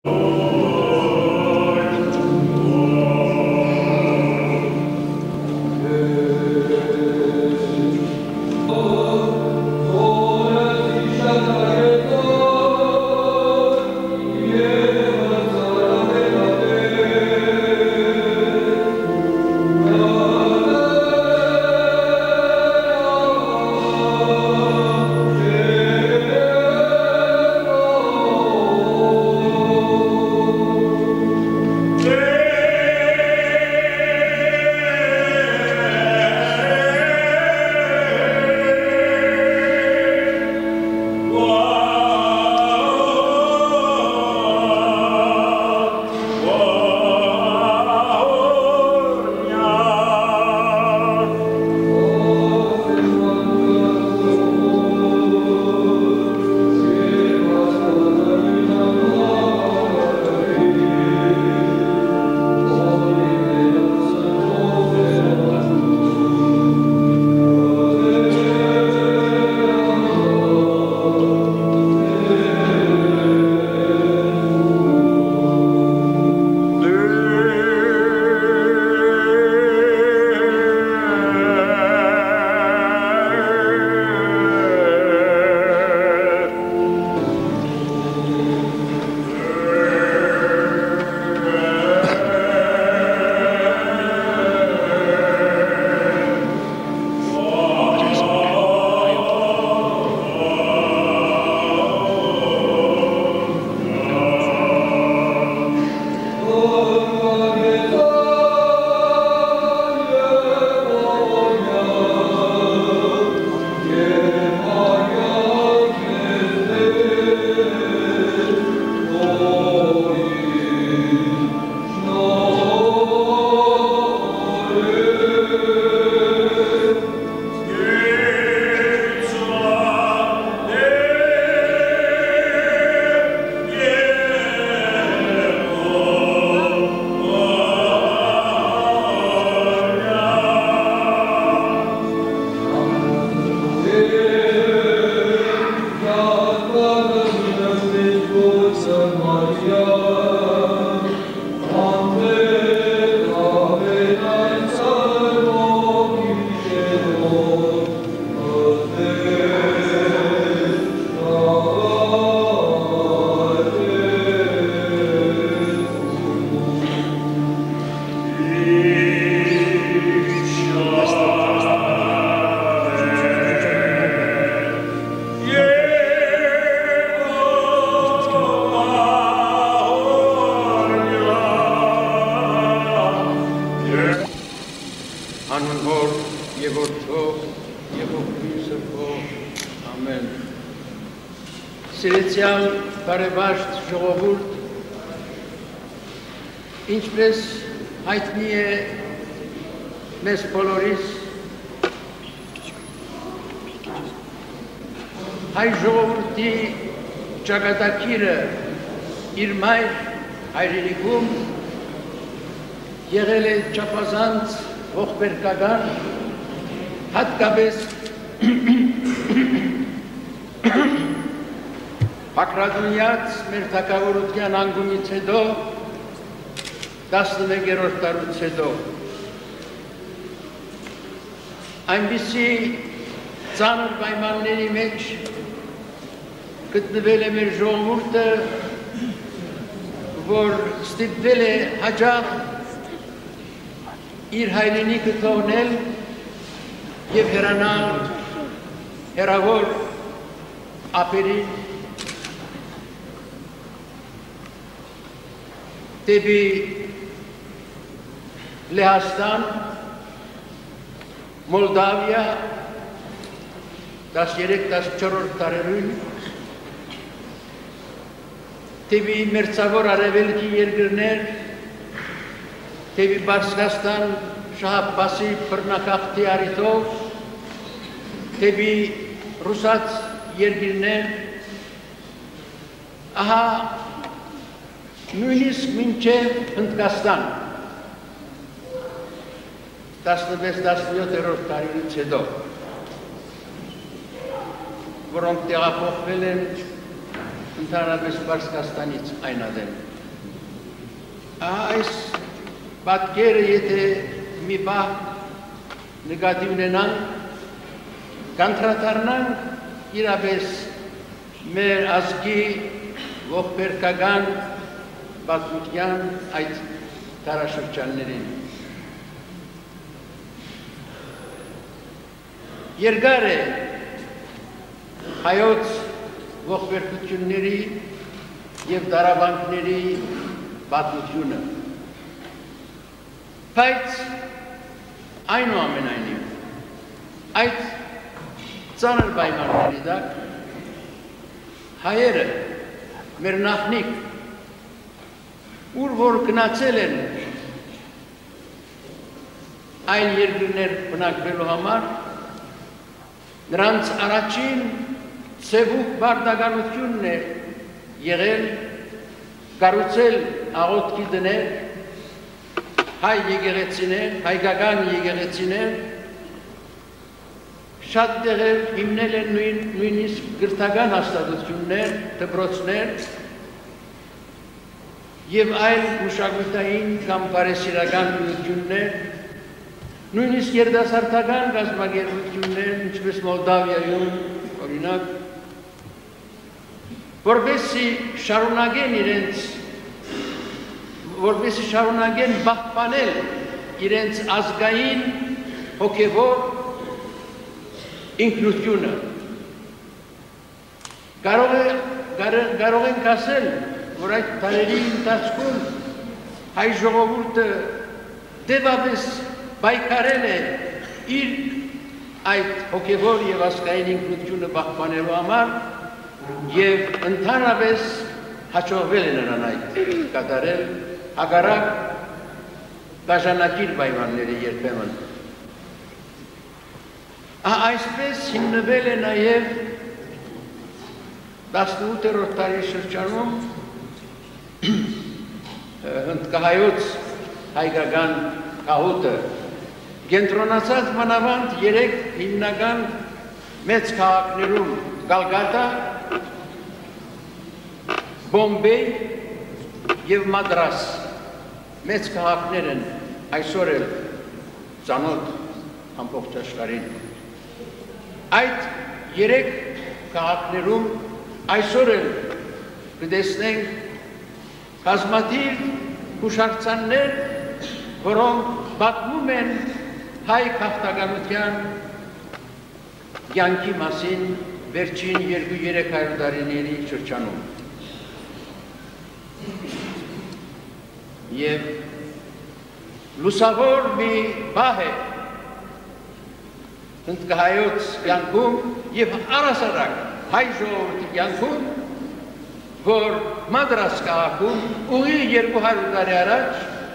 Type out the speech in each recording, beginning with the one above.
Սիրեցյալ բարեբաշտ ժողովուրդ, ինչպես հայտնի է մեզ բոլորիս, հայ ժողովրդի ճակատագիրը իր մայր հայրենիքում եղել է չափազանց ողբերգական, հատկապես Բագրատունյաց մեր թագավորության անկումից հետո 11-րդ տարուց հետո այնպիսի ծանր պայմանների մեջ գտնվել է մեր ժողովուրդը, որ ստիպվել է հաճախ իր հայրենիքը թողնել եւ հեռանալ հեռավոր ափերին դեպի Լեհաստան, Մոլդավիա 13-14 տարերուն, դեպի մերձավոր արևելքի երկրներ, դեպի Բարսկաստան Շահ-Աբբասի բռնակախտի առիթով, դեպի ռուսաց երկիրներ, ահա նույնիսկ մինչև Հնդկաստան 16-17-րդ տարիից հետո, որոնք տեղափոխվել են ընդհանրապես Պարսկաստանից այնադեմ։ այս պատկերը եթե մի բահ նկատի ունենանք, կանտրադառնանք իրապես մեր ազգի ողբերգական պատմության այդ դարաշրջաններին։ Երկար է հայոց ողբերգությունների և դարաբանքների պատմությունը, բայց այնուամենայնիվ այդ ծանր պայմանների տակ հայերը մեր նախնիկ ուր որ գնացել են այլ երկրներ բնակվելու համար, նրանց առաջին ցեվուկ բարդականությունն է եղել կառուցել աղոթքի տներ, հայ եկեղեցիներ, հայկական եկեղեցիներ, շատ տեղեր հիմնել են նույնիսկ գրթական հաստատություններ, դպրոցներ և այլ մշակութային կամ բարեսիրական միություններ, նույնիսկ երիտասարդական կազմակերպություններ, ինչպես Մոլդավիայում, օրինակ, որպեսզի շարունակեն պահպանել իրենց ազգային հոգևոր ինքնությունը։ Կարող ենք ասել, որ այդ տարերի ընթացքում հայ ժողովուրդը դեպապես պայքարել է իր այդ հոգևոր և ազգային ինքնությունը պահպանելու համար և ընդհանրապես հաջողվել է նրան այդ կատարել, հակառակ դաժանակիր պայմանների երբեմն։ Այսպես հիմնվել է նաև 18-րդ դարի շրջանում հնդկահայոց հայկական գաղութը, կենտրոնացած մանավանդ 3 հիմնական մեծ քաղաքներում Կալկատա, Բոմբեյ և Մադրաս մեծ քաղաքներ են այսօր էլ ծանոթ ամբողջ աշխարհին։ Այդ 3 քաղաքներում այսօր էլ կտեսնենք բազմաթիվ հուշարձաններ, որոնք պատմում են հայ քաղաքականության կյանքի մասին վերջին 200-300 տարիների շրջանում։ Եվ լուսավոր մի բահ է հնդկահայոց կյանքում և առհասարակ հայ ժողովրդի կյանքում, որ Մադրաս քաղաքում ուղիղ 200 տարի առաջ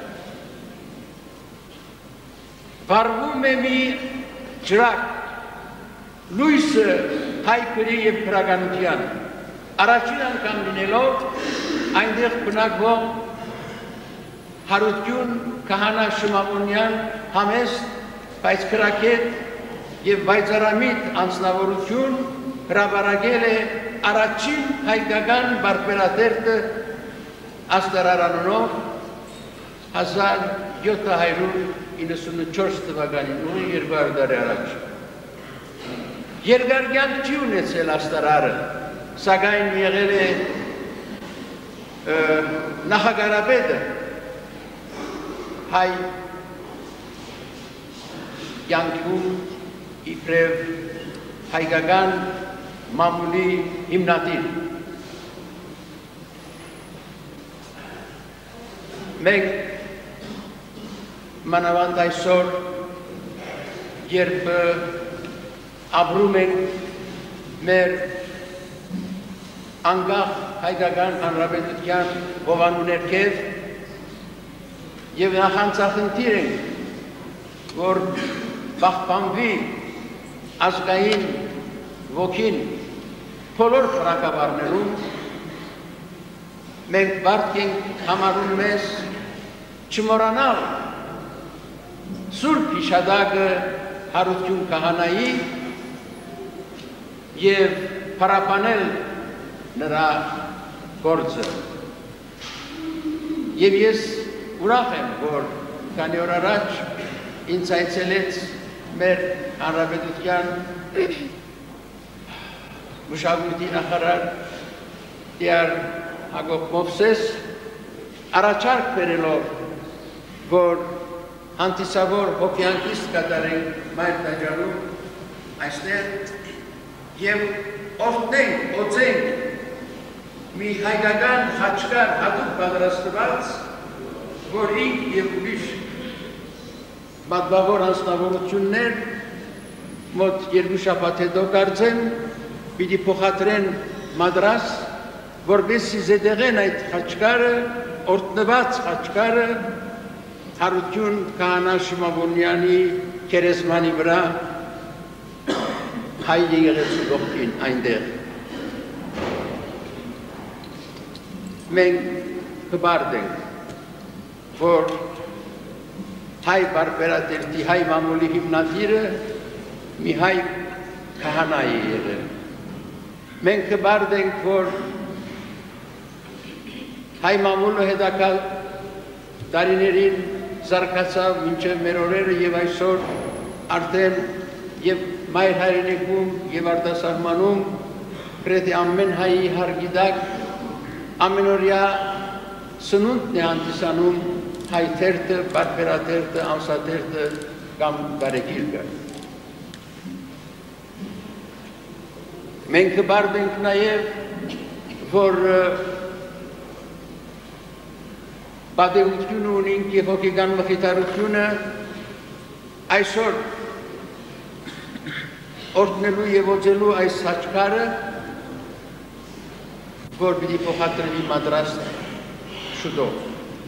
վառվում է մի ջրակ, լույսը հայ քրի և քրականության, առաջին անգամ լինելով այնտեղ բնակվող Հարություն Քահանա Շմավոնյան համեստ, բայց քրակետ և բայցարամիտ անձնավորություն հրապարակել է առաջին հայկական բարբերատերտը Աստարարանով 1794 թվականին, ուղիղ 200 տարի առաջ։ Երկար կյանք չի ունեցել Աստարարը, սակայն եղել է նախագահապետը հայ կյանքում իբրև հայկական մամուլի հիմնադիր։ Մենք մանավանդ այսօր, երբ ապրում ենք մեր անկախ հայկական հանրապետության հովանու ներքև և նախանձախնդիր ենք, որ պահպանվի ազգային ոգին բոլոր բնակավարներում, մենք բարդ ենք համարում մեզ չմոռանալ Սուրբ հիշատակը Հարություն Քահանայի և փառաբանել նրա գործը։ Եվ ես ուրախ եմ, որ քանի օր առաջ ինձ այցելեց մեր հանրապետության մշակույթի նախարար Տիար Հակոբ Մովսես առաջարկ բերելով, որ հանդիսավոր հոգեանկիստ կատարենք Մայր տաճարում այստեղ և օրհնենք, օծենք մի հայկական խաչկար հատուկ պատրաստված, որ ինք և ուրիշ մատբավոր անձնավորություններ մոտ 2 շաբաթ հետո կարծեմ պիտի փոխադրեն մադրաս, որպեսզի զետեղեն այդ խաչկարը, օրհնված խաչկարը Հարություն Քահանա Շմավոնյանի քերեզմանի վրա հայ եկեղեցու ողքին այնտեղ։ Մենք կբարդ ենք, որ հայ բարբերատերտի հայ մամուլի հիմնադիրը մի հայ քահանա է եղել։ Մենք կբարդ ենք, որ հայ մամուլը հետագա տարիներին զարգացավ մինչև մեր օրերը և այսօր արդեն և մայր հայրենիքում և արտասահմանում գրեթե ամեն հայի հարգիդակ ամենօրյա սնունդն է հանդիսանում հայ թերթը, բարբերաթերթը, ամսաթերթը կամ բարեգիրքը։ Մենք կբարդ ենք նաև, որ պատեհությունը ունենք և հոգեկան մխիթարությունը այսօր օրհնելու և օծելու այս խաչկարը, որ պիտի փոխադրվի մադրաստ շուտով։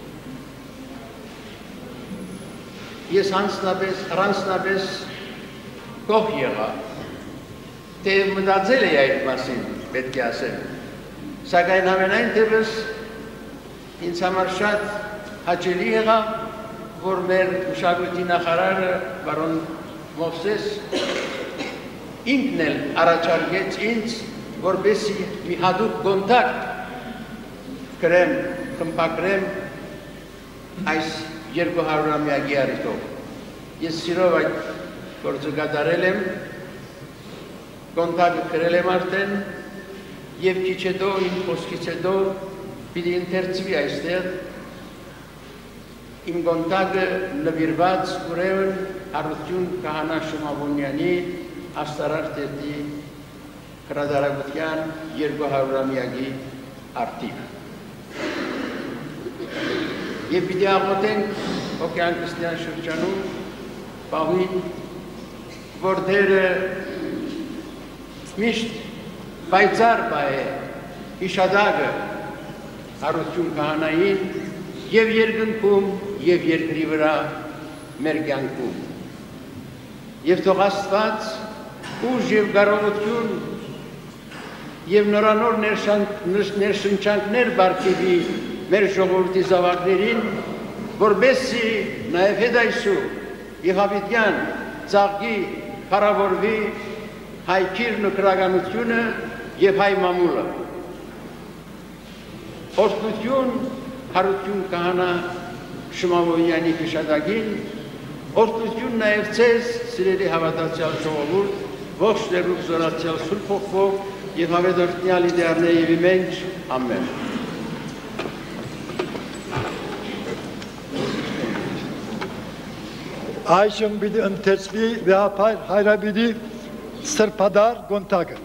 Ես առանձնապես գոհ եղա, թե մտածել էի այդ մասին, պետք է ասեմ, սակայն ամենայն դեպս ինձ համար շատ հաճելի եղավ, որ մեր մշակույթի նախարարը պարոն Մովսես ինքն էլ առաջարկեց ինձ, որպեսզի մի հատուկ կոնտակտ կրեմ, խմբագրեմ այս 200-ամյակի առիթով։ Ես սիրով այդ գործը կատարել եմ, կոնտակտը կրել եմ արդեն և քիչ հետո, իմ խոսքից հետո պիտի ընթերցվի այստեղ իմ կոնտակտը նվիրված ուրեմն Հարություն Քահանա Շմավոնյանի աստարար թերթի հրատարակության 200-ամյակի արդիվ։ Եվ պիտի աղոթենք հոգեանկստյան շրջանում պահույն, որ դերը միշտ պայծառ է հիշադակը Հարություն Քահանային և երկնքում և երկրի վրա մեր կյանքում։ Եվ թող Աստված ուժ և կարողություն և նորանոր ներշնչանքներ բարգեւի մեր ժողովրդի զավակներին, որպեսզի նաև հետ այսօր և հավիտյան ծաղկի փառավորվի հայ քիրն ու քրագանությունը և հայ մամուլը։ Օրհնություն Հարություն Քահանա Շմավոնյանի հիշատակին, օրհնություն նաև ձեզ, սիրելի հավատացյալ ժողովուրդ, ողջ ներուք զորացյալ Սուրբ Հոգով և հավետորդյալ իդեալների մեջ, ամեն։ Այժմ պիտի ընթերցվի վեհապայր Հայրաբիդի սրբադար կոնտակը։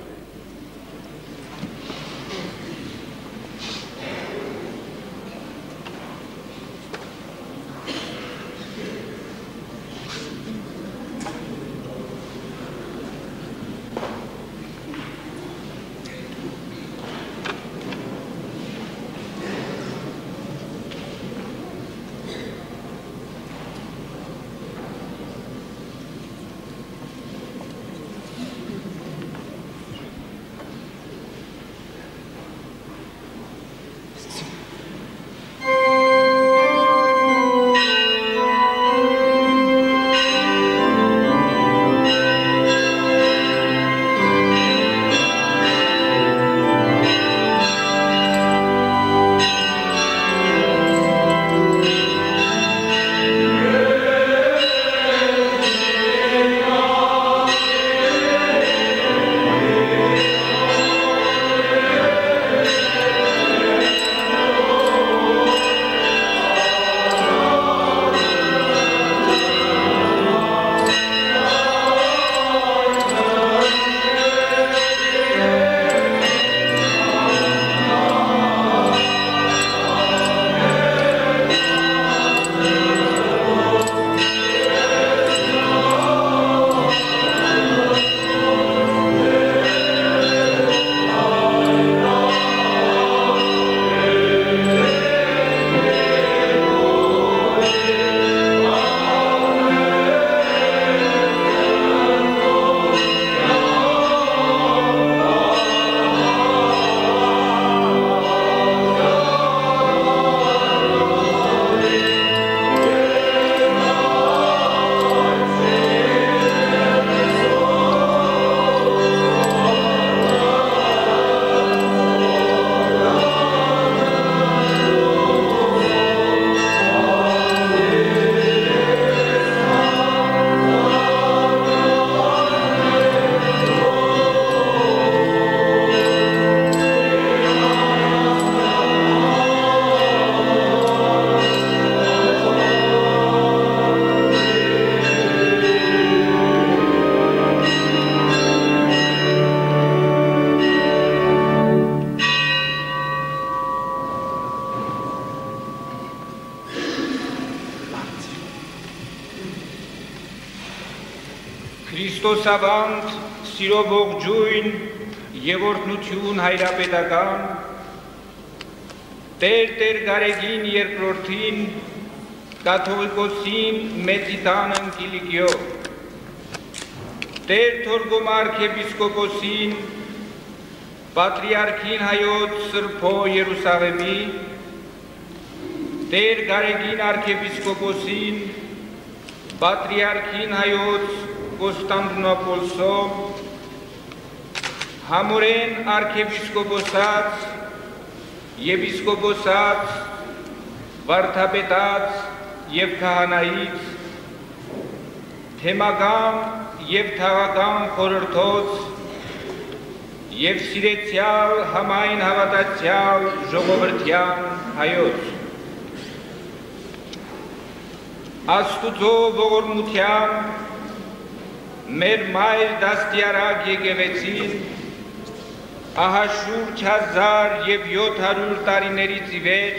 Քրիստոս ավանդ, սիրով ողջույն եւ օրհնություն հայրապետական, Տեր Գարեգին երկրորդին, կաթողիկոսին Մեծիտան Կիլիկիո, Տեր Թորգոմ արքեպիսկոպոսին, Պատրիարքին հայոց Սրբո Երուսաղեմի, Տեր Գարեգին արքեպիսկոպոսին, Պատրիարքին հայոց Կոստանդնուպոլսո, Համորեն արքեպիսկոպոսած, եպիսկոպոսած, վարդապետած եւ քահանայից, թեմական եւ թաղական խորհրդոց եւ սիրեցյալ համայն հավատացյալ ժողովրդյան հայոց։ Աստուծո ողորմությամբ մեր մայր դաստիարակ եկեղեցին ահա շուրջ 1700 տարիներից ի վեր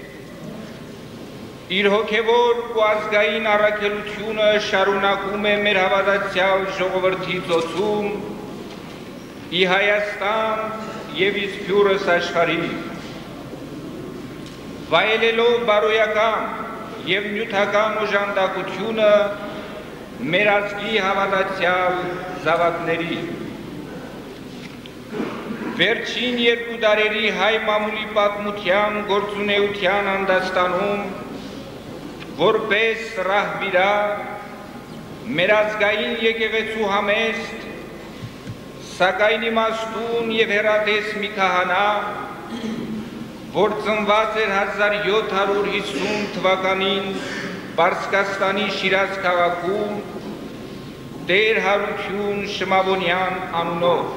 իր հոգևոր ու ազգային առաքելությունը շարունակում է մեր հավատացյալ ժողովրդի ծոցում ի Հայաստան եւ իս փյուրս աշխարհի, վայելելով բարոյական եւ նյութական օժանդակությունը մեր ազգի հավատացյալ զավակների։ Վերջին 2 դարերի հայ մամուլի պատմության գործունեության անդաստանում որպես ռահվիրա մեր ազգային եկեղեցու համեստ, սակայն իմաստուն եւ հեռատես մի քահանա, որ ծնված էր 1750 թվականին Պարսկաստանի Շիրազ քաղաքում Տեր Հարություն Շմավոնյան անունով,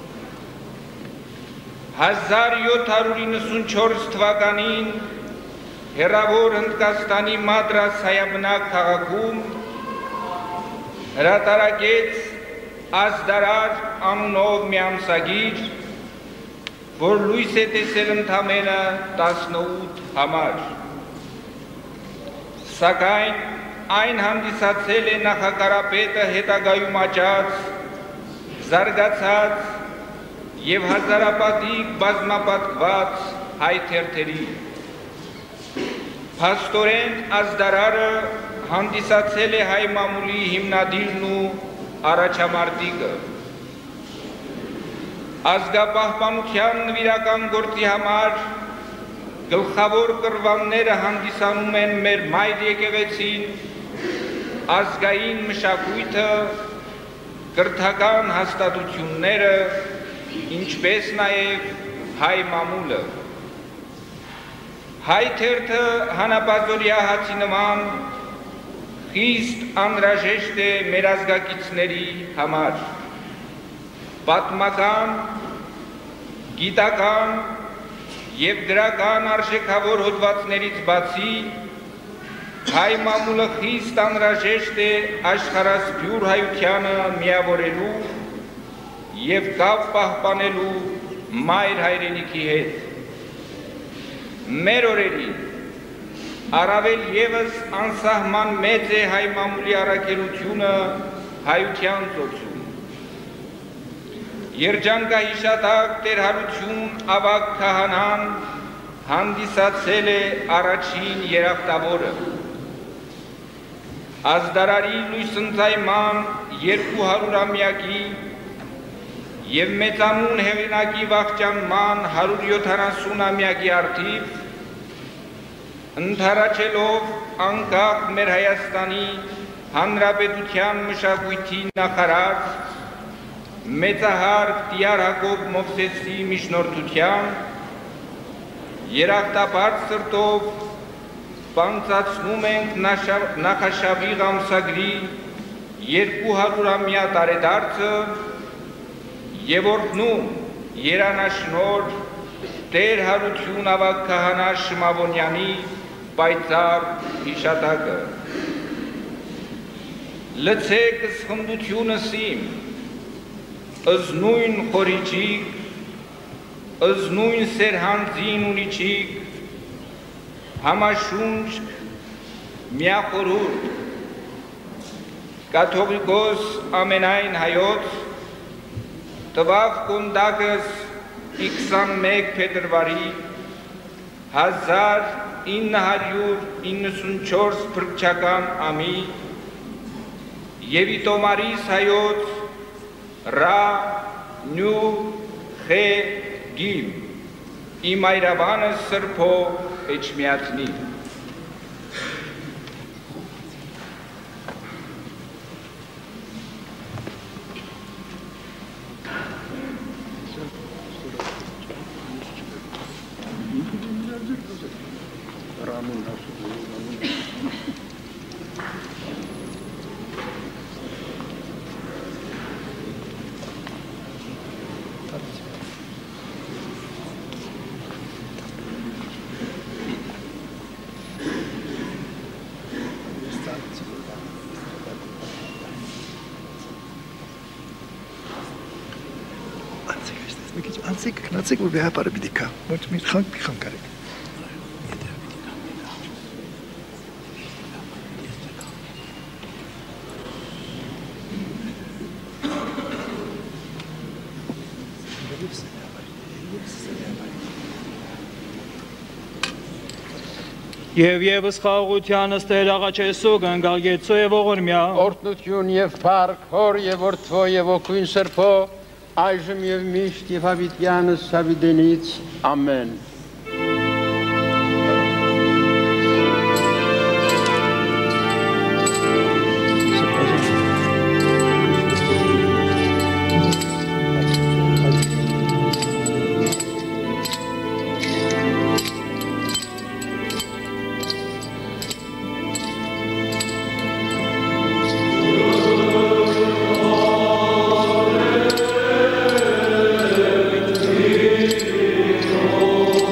1794 թվականին հեռավոր Հնդկաստանի Մադրաս հայաբնակ քաղաքում հրատարակեց Ազդարար անունով մի ամսագիր, որ լույս է տեսել ընդամենը 18 համար, սակայն այն հանդիսացել է նախակարապետը հետագայում աճած, զարգացած եւ հազարապատիկ բազմապատկված հայ թերթերի։ Փաստորեն Ազդարարը հանդիսացել է հայ մամուլի հիմնադիրն ու առաջամարտիկը։ Ազգապահպանության նվիրական գործի համար գլխավոր կռվանները հանդիսանում են մեր մայր եկեղեցին, ազգային մշակույթը, կրթական հաստատությունները, ինչպես նաև հայ մամուլը։ Հայ թերթը հանապազորյա հացի նման խիստ անհրաժեշտ է մեր ազգակիցների համար։ Պատմական, գիտական եւ գրական արժեքավոր հոդվածներից բացի հայ մամուլը խիստ անհրաժեշտ է աշխարհասփյուր հայությանը միավորելու եւ կապ պահպանելու մայր հայրենիքի հետ։ Մեր օրերին առավել եւս անսահման մեծ է հայ մամուլի առաքելությունը հայության ծոցում։ Երջանկահիշատակ Տեր Հարություն ավագ քահանան հանդիսացել է առաջին երախտավորը։ Ազդարարի լույսընծայման 200-ամյակի եւ մեծանուն հեղինակի վախճանման 170-ամյակի առթիվ ընդառաջելով անկախ մեր Հայաստանի Հանրապետության մշակույթի նախարար մեծահար Տիար Հակոբ Մովսեսի միջնորդությամբ երախտապարտ սրտով պանծացնում ենք նախաշավիղ ամսագրի 200-ամյա տարեդարձը եւ օրհնում երանաշնոր Տեր Հարություն ավագ քահանա Շմավոնյանի պայծառ հիշատակը։ Լցեք սխնդությունս իմ, ըզնույն խորիչիկ, ըզնույն սերհանձին ունիչիկ, համաշունչ միախորհուրդ, Կաթողիկոս ամենայն հայոց տվավ կոնդակս 21 փետրվարի 1994 փրկչական ամի եւ իտոմարիս հայոց ռա նու խե գիմ իմ այրավանը սրբո էջմիածնի Knacek will be happy to be the car. What means can't be correct. Եվ եւս խաղաղությանս Տեր աղաչեսու գնգալ գեցու եւ ողորմյա Օրհնություն եւ փառք հոր եւ որդվո եւ օգույն սրբո այժմ եւ միշտ եւ հավիտյանս հավիտենից ամեն Oh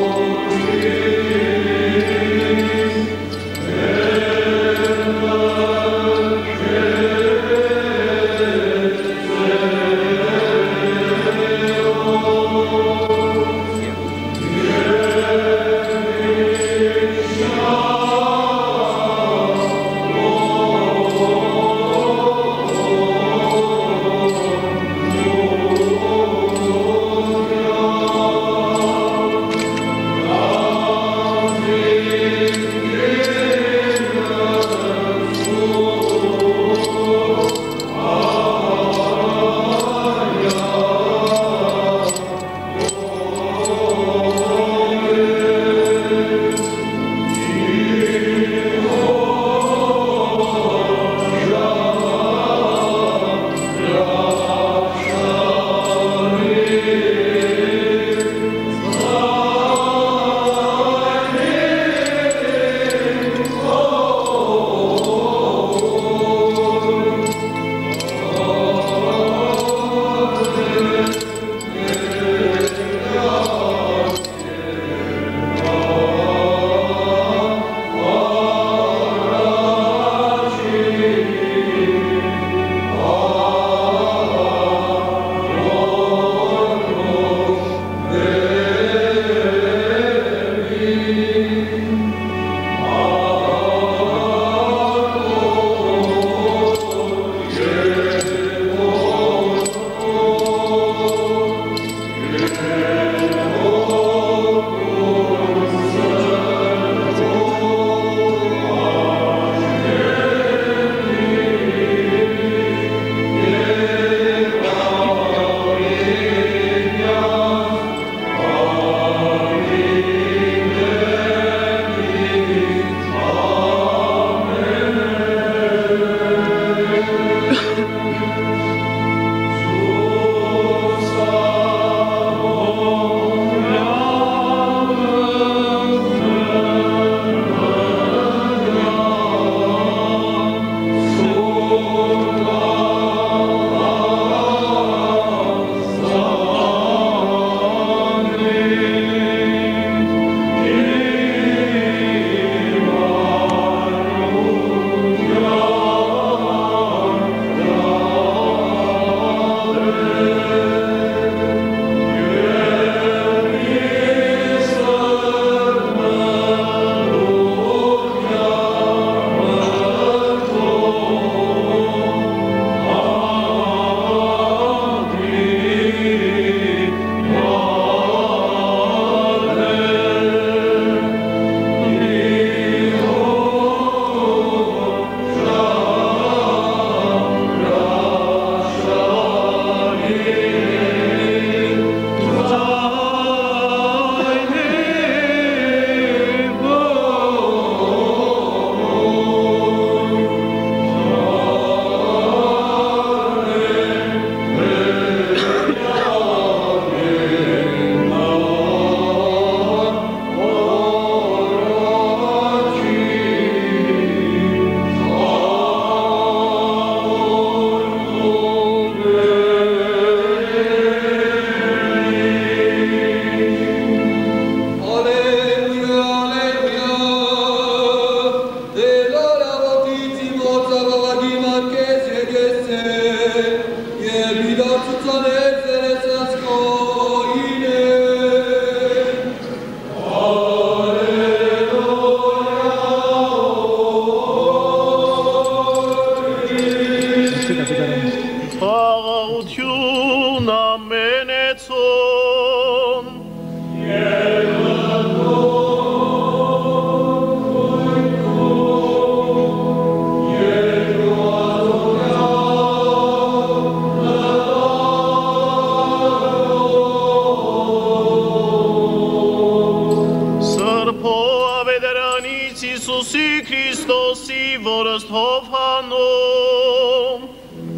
Տիրոջից Հիսուսի Քրիստոսի, որ ըստ Հովհաննում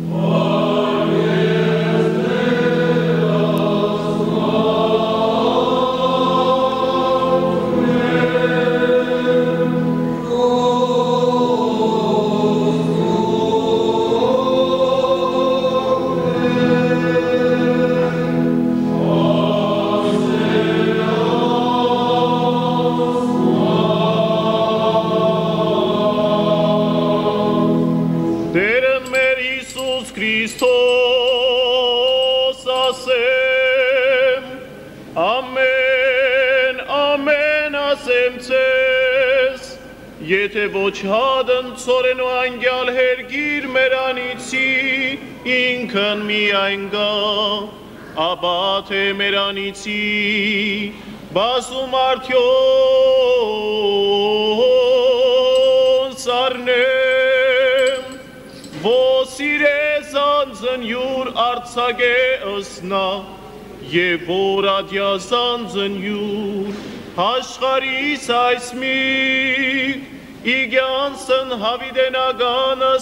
Եթե ոչ հադն ծորեն ու անգյալ հերգիր մերանիցի, ինքն միայն գա, ապա թե մերանիցի, բասում արդյոն սարնեմ, ոսիր է զանձն յուր արցագե ըսնա, և որ ադյա զանձն յուր, աշխարիս այս միգ, իգյանսն հավիդենագանս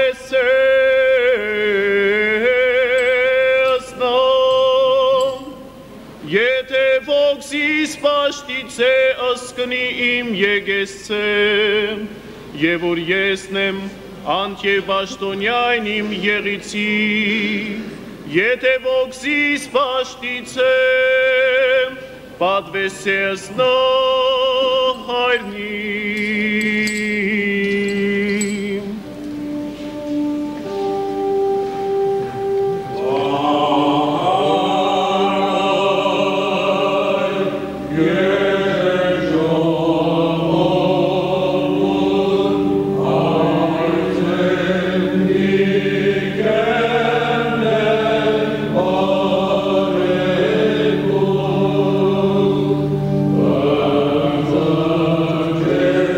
պահեսեսնամ, եթե ոգսիս պաշտից է ըսկնի իմ եգեսցեմ, և որ եսնեմ անդ և բաշտոնյայն իմ եղիցի, եթե ոգսիս պաշտից եմ, պատվեսես նո հայրնիմ։ Yeah.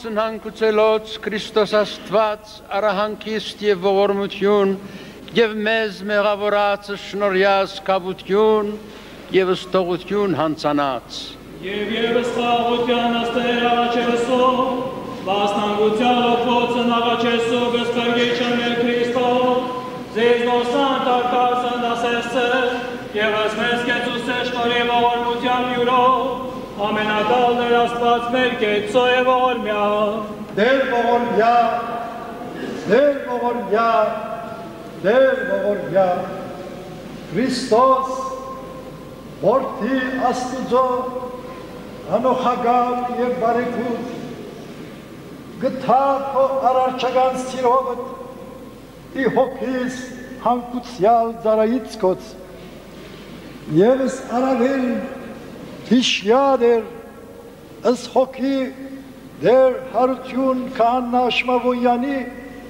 փոցն հանգուցելոց Քրիստոս Աստված արահանքիստ եւ ողորմություն եւ մեզ մեղավորած շնորհյաս կապություն եւ ստողություն հանցանած Եվս խաղության աստեր աղաչեսո Վասնանգության փոցն աղաչեսո գսկարգիչն մեր Քրիստո Ձեզ նոսան տարկասն ասեսը Եվս մեզ կեցուս շնորհի ողորմության յուրով Ամենադալ ներ Աստված մեր կեցո եւ ողորմյա Դեր ողորմյա, դեր ողորմյա, դեր ողորմյա Քրիստոս Որդի Աստուծո անոխագալ եւ բարեգութ գտա քո արարչական սիրովդ ի հոգիս հանկուցյալ ծառայից կոց Եվս արավել Հիշյադեր ըս հոգի դեր հարություն քահանա Շմավոյանի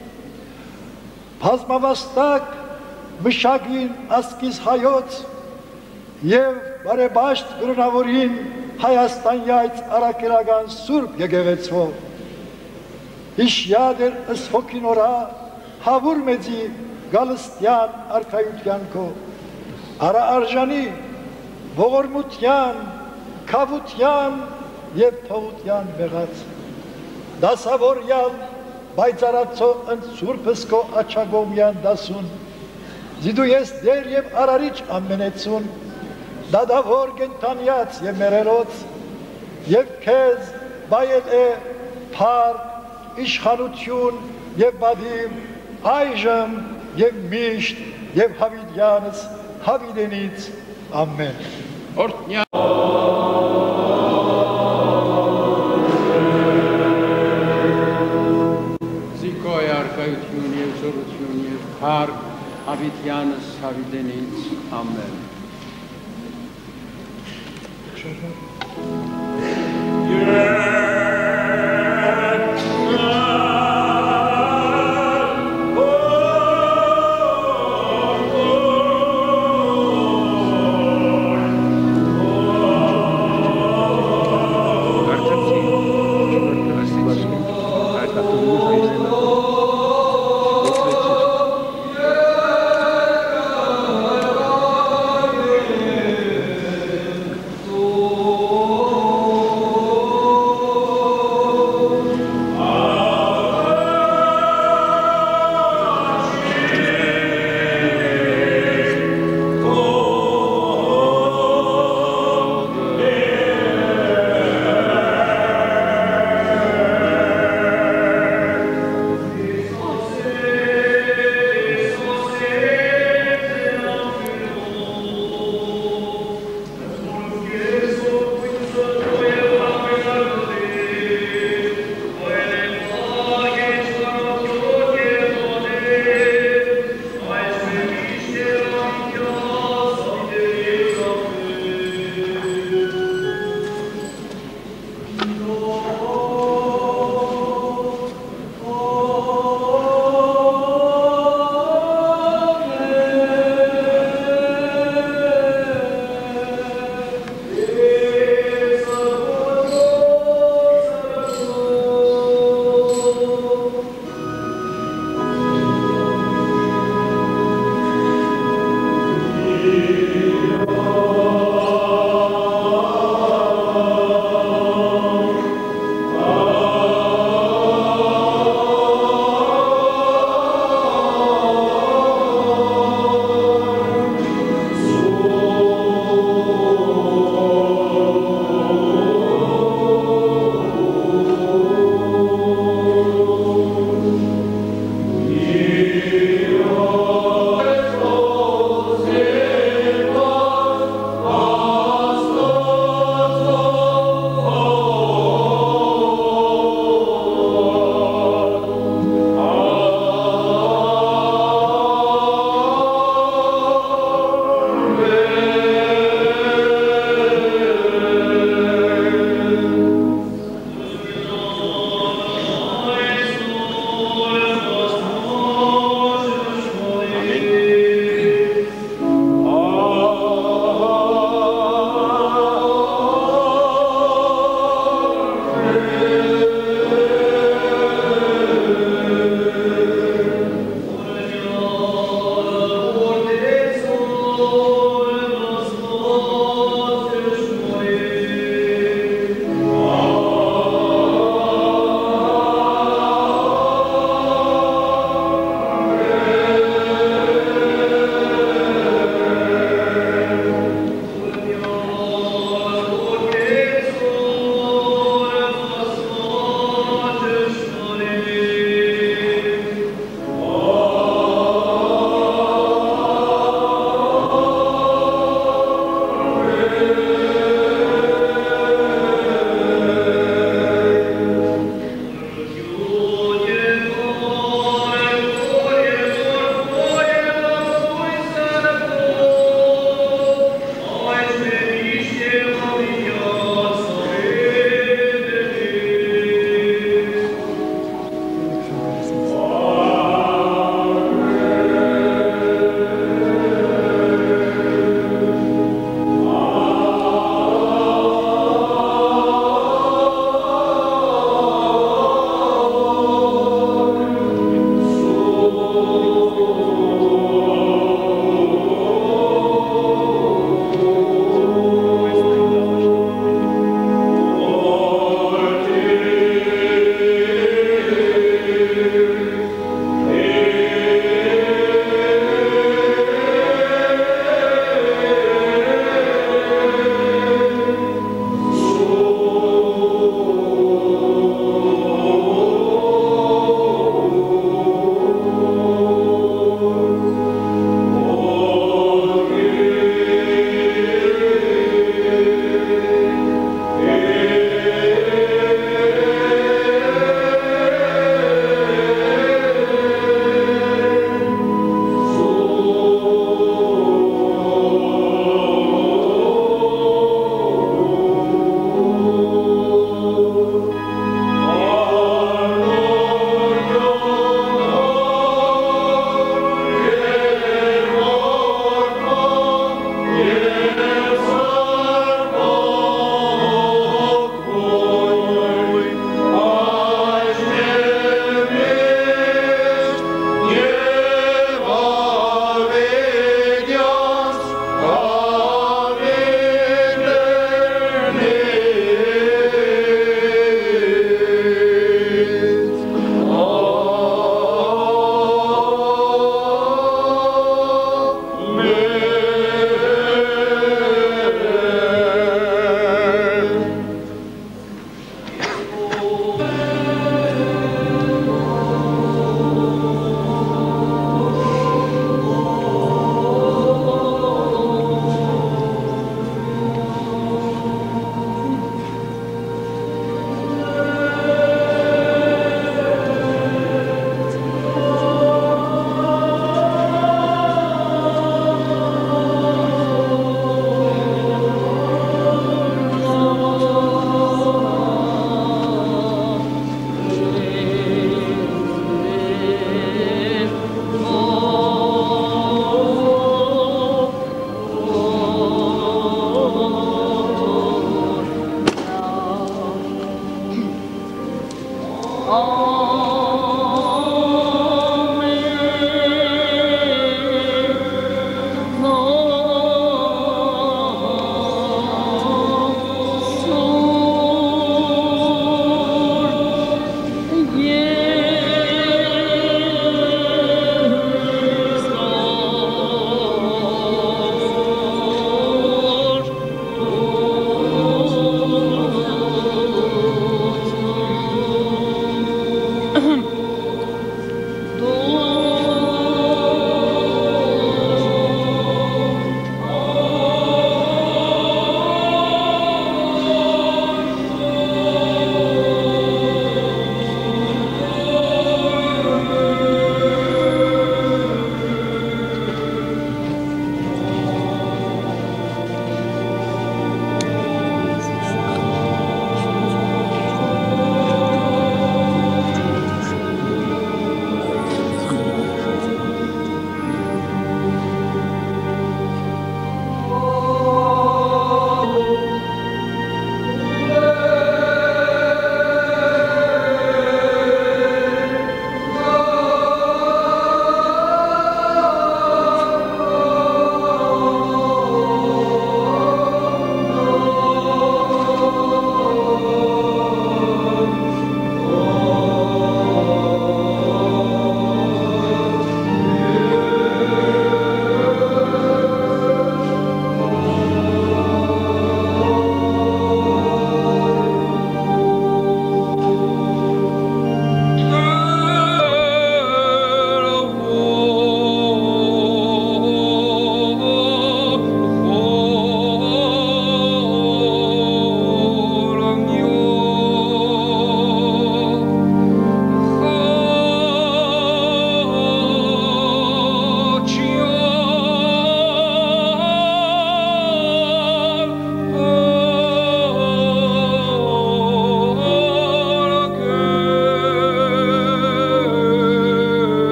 բազմավաստակ մշակին ասկիս հայոց եւ բարեբաշտ գրնավորին Հայաստանյայց արաքելական Սուրբ եկեղեցու Հիշյադեր ըս հոգինորա հավուր մեծի գալստյան արքայության քո արա արժանի ողորմության Քավության եւ թողության մեղած դասավորյալ բայցարացո ընդ Սուրբս քո աչագոմյան դասուն Զիդու ես դեր եւ արարիչ ամենեցուն դադավոր գենտանյաց եւ մերելոց եւ քեզ բայել է փառք իշխանություն եւ բադիմ այժմ եւ միշտ եւ հավիտյանս հավիտենից ամեն Օրհնյա Զիկոյ արքայություն եւ զորություն եւ փառք հավիտյանս հավիտենից ամեն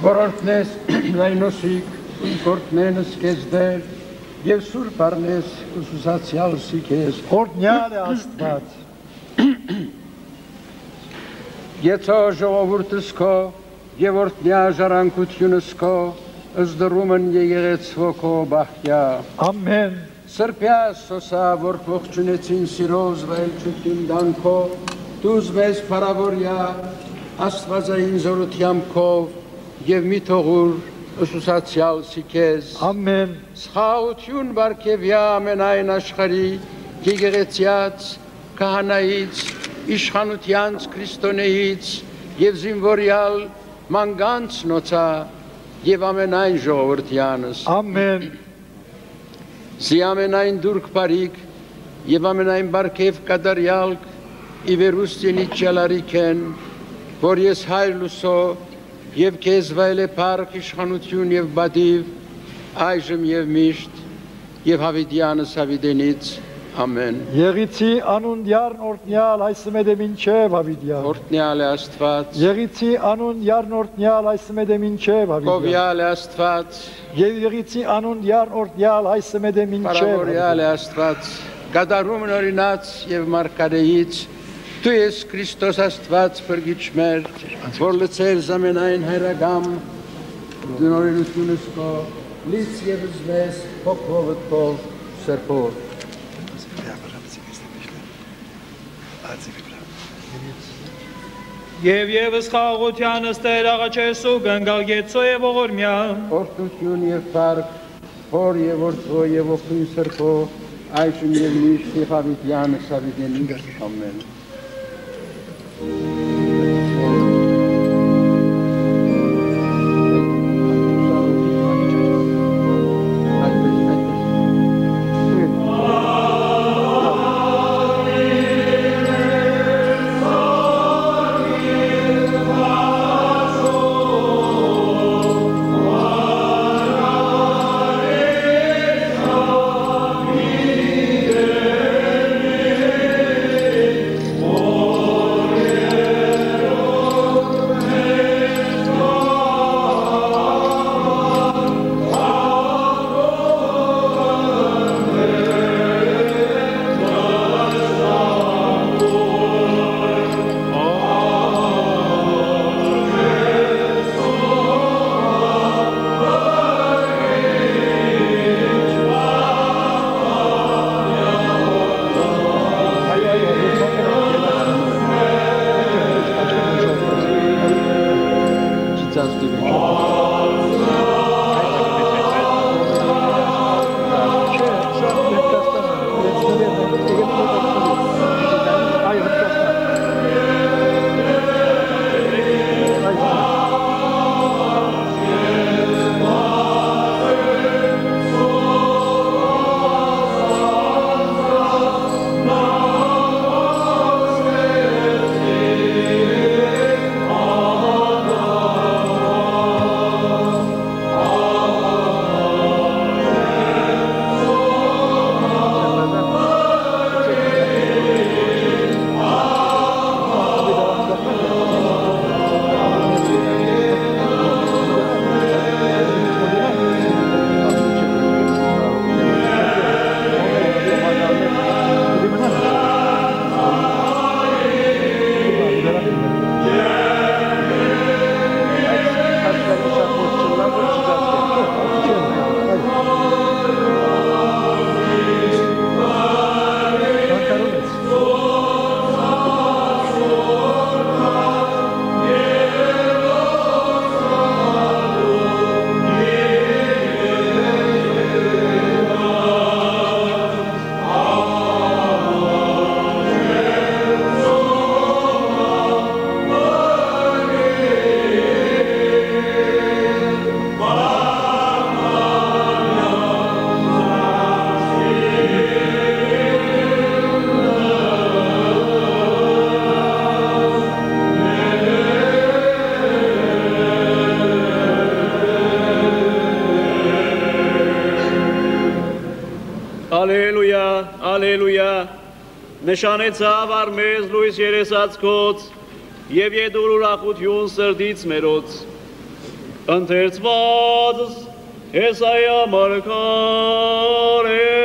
Որորդնես լայնոսիկ, կորտնենս կեզ դեր, և սուր պարնես ուսուսացյալսի կեզ։ Օրհնյալ է Աստված։ Եծո ժողովուրդս քո, և օրհնյա ժառանգությունս քո, ըսդրումն եղեղեցվո քո բախյա։ Ամեն։ Սրբյա սոսա, որ ողջունեցին սիրոզ վայելչություն դանքո, դուզ մեզ փարավորյա, աստվածային զորությամբ քով և մի թողուր ուսուսացյալ սիքեզ։ Ամեն։ Սխաղություն բարգևյա ամենայն աշխարհի եկեղեցյաց, քահանայից, իշխանությանց քրիստոնեից և զինվորյալ մանգանց նոցա և ամենայն ժողովրդյանս։ Ամեն։ Զի ամենայն դուրք բարիք և ամենայն բարգև կատարյալք իվերուստինից ճալարիք են, որ ես հայր լուսո և կեզ վայել է պարք իշխանություն և բադիվ, այժմ և միշտ և հավիդյանս հավիդենից, ամեն։ Եղիցի անուն յարն օրհնյալ այսմեդե մինչև հավիդյան։ Օրհնյալ է Աստված, Եղիցի անուն յարն օրհնյալ այսմեդե մինչև հավիդյան։ գովյալ է Աստված, Եվ եղիցի անուն յարն օրհնյալ այսմեդե մինչև պարավորյալ է Աստված, կատարումն օրինաց և մարգարեից, դու ես Քրիստոս Աստված փրկիչ մեր, որ լցեր ամենայն հայրագամ, դնորենությունս քո, լից և զվես, հոգովդ քո, սրբով։ Եվ ևս խաղաղությանս Տեր աղաչեսու գնգալ գեցո և ողորմյա։ Օրհնություն և փառք, Հոր և Որդու և Ոգու Սրբո, այժմ և միշտ և հավիտյանս հավիտենից, ամեն։ Ալելույա, ալելույա, նշանեցավ արմեզ լույս երեսացքոց և եդուր ուրախություն սրդից մերոց, ընթերցվածս Հեսայա մարգարե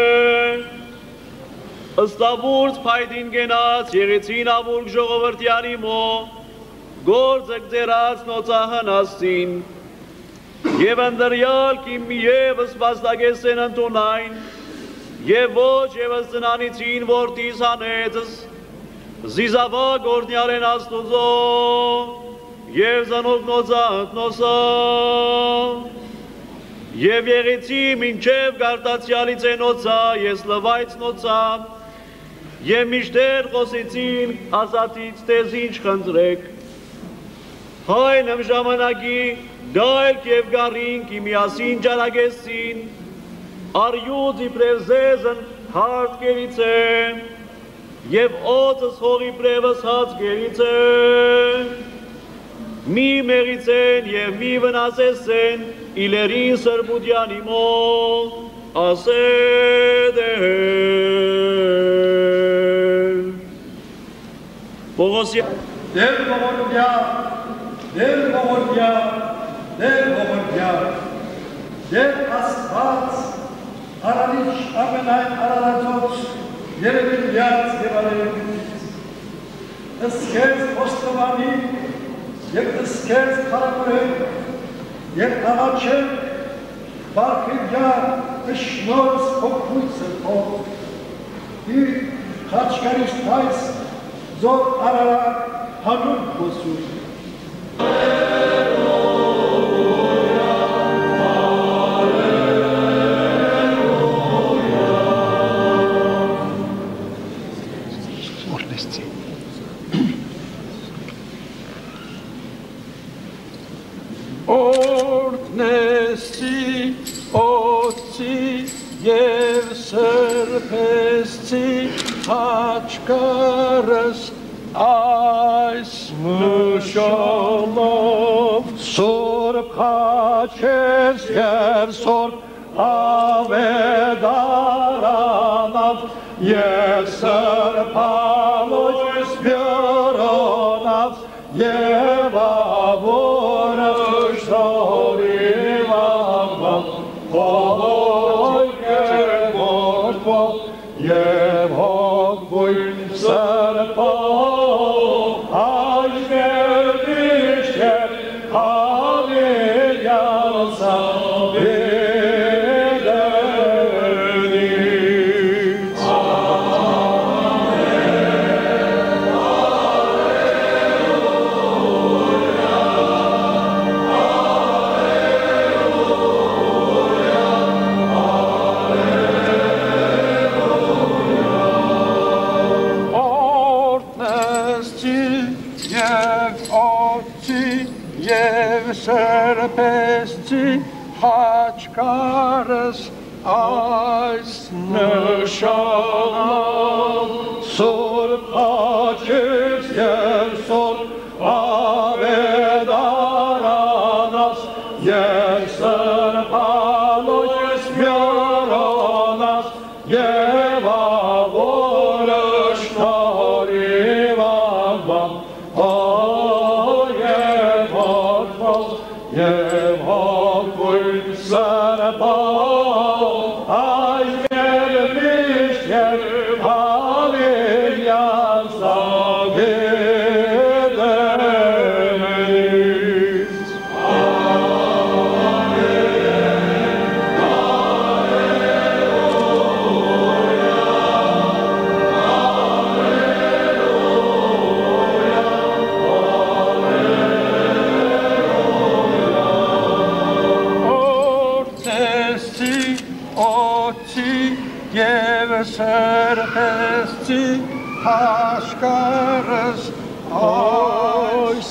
ըստավուրց փայտին գենաց եղեցին ավուրք ժողովրդյանի մո գործը գձերած նոցահնաստին և ընդրյալ կիմ ևս վաստագեսեն ընտունայն և ոչ ևս ծնանիցին որդիս հանեցս զիզավա գործնյարեն աստուծո և զանոք նոծանք նոսա և եղեցի մինչև գարտացյալից է նոցա ես լվայց նոցա և միշտեր խոսեցին ասացից տեզ ինչ խնդրեք Հայն եմ ժամանակի դայլք և գարինք իմիասին ճարագեսին, արյուծ իպրև զեզն հարդ գերից են, և օծս հող իպրևս հաց գերից են, մի մեղից են և մի վնասես են, իլերին սրբուդյանի մոտ, ասեդ են։ Պողոսի Դեր ողորմյա, Դեր ողորմյա, Դեր ողորմյա, Դեր Աստված, Արարիչ ամենայն արարածոց, երևիլյաց և արևելից, ըսկեց ոստովանի և ըսկեց խարամորեն և աղաչեն բարգևյա ըշնորս փոքույցը փող, իր խաչկարիշ թայս զոր արարակ հանուն խոսում, Օրտնեսի, օծի և սրբեսցի հաչկարս այս մշալով սորբ խաչես և սորբ ավետարանավ և սրբալոյս բյորոնավ և ավորը շորիվանվան հոյ կերմորդվով և հոգվույն սրբով այժմերդիշ և հավելյանսա Սրբեսցի հաչկարս այս նշանով սորբ հաչես և սորբ ավետարանաս և սրբալոյս բյորոնաս և ավորը շնորիվանվան Եվ հոգույն սրբով այժմերդիշ և հավելյան սավետենից Եվ սրբեսցի հաշկարս այս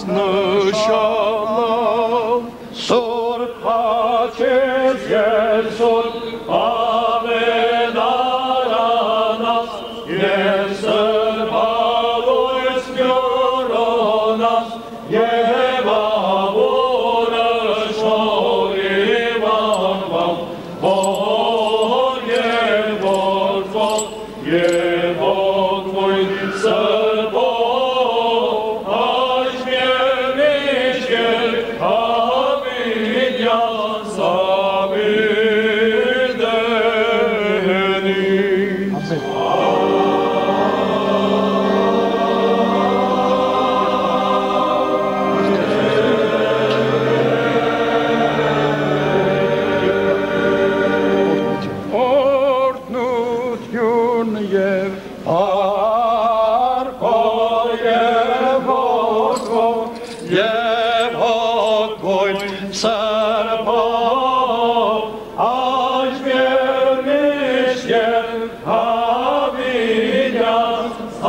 նշանով սորբ հաչես և սորբ ավետարանաս և սրբալոյս բյորոնաս և ավորը շորիվանվան Եվ հոգվույն սրբով այժմերդիշ և հավելյան եւ հոգոյն սրբո աջվերնիշ եւ հավիդյաս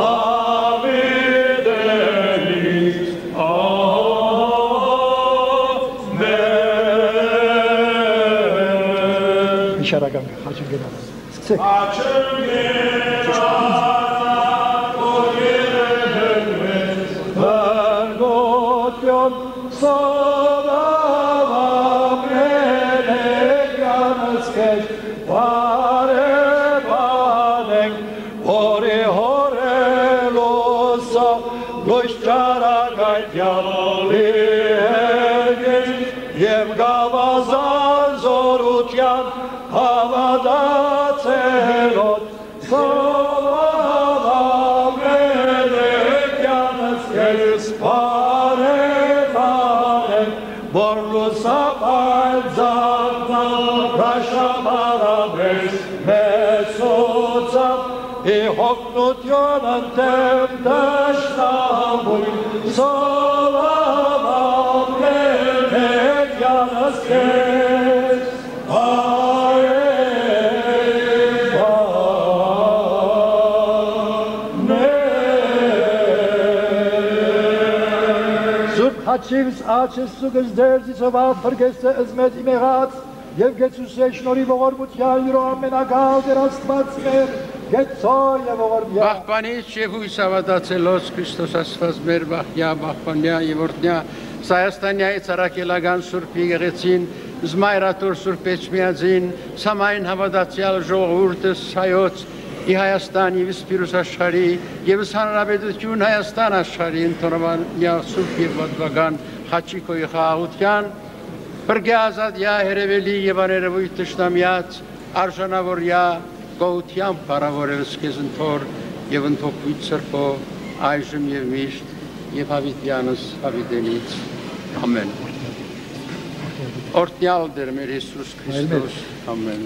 հավիդելիս ամեն Շարական խաչին գնալ սկսեք Եվ գավազան զորության հավատացելոտ սովամենեքյանս կես պարեվարեն որ լուսապայլ զարդան ռաշապարավես մեսոցավ ի հոգնություն ընտեմ դաշնամույն սովամենեքյանս կես Հաչիվս աչես սուգս դերձիցով աղբրգեսը ըզմետ իմեղած և գեցուսե շնորի ողորմության յուրո ամենագալ դեր աստված մեր գեցոյ և ողորմյա Բախպանից և հույս ավադացելոց Քրիստոս աստված մեր բախյա, բախպանյա և որդնյա Սայաստանյայի ծարակելական սուրպ եղեցին զմայրատոր սուրպ էջմիածին սամայն հավատացյալ ժողովուրդս հայոց ի Հայաստան և Իսպիրուս աշխարի և հանրապետություն Հայաստան աշխարի ընթորվանյա սուրպ և վատվական խաչիկոյի խաղաղության բրգե ազատյա հերևելի և աներևույթ տշնամյաց արժանավորյա գողությամբ պարավորելս կեզ ընթոր և ընթոքույթ սրպո այժմ և միշտ և հավիտյանս հավիտենից ամեն Օրտնյալ դեր մեր Հիսուս Քրիստոս ամեն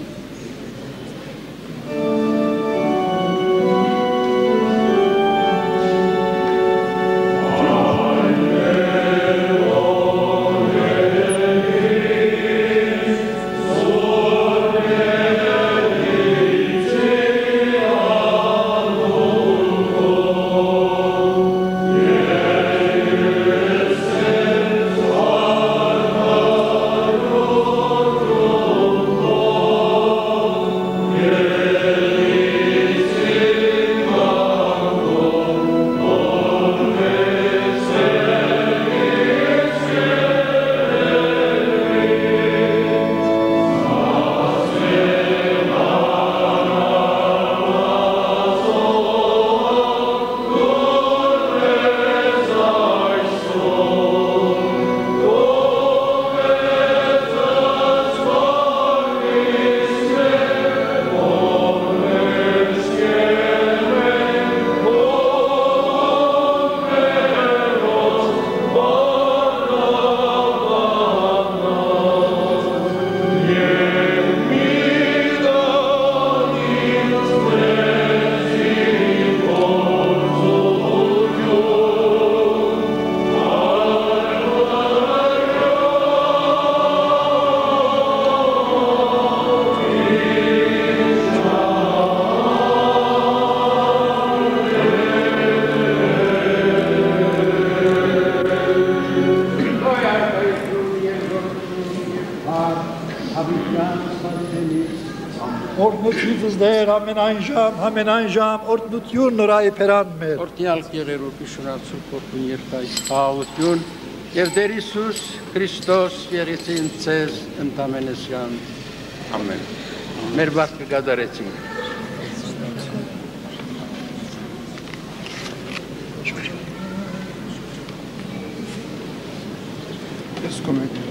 Օրնությունս դեր ամենայն ժամ օրտնություն նորայի պերան մեր Օրտնյալ կեղերոպի շնարցուր կորպուն երթայս խաղություն և դեր Իսուս Քրիստոս եղեցին ծեզ ընտամենեսյան ամեն մեր բախ կգադարեցին Ես կոմեդի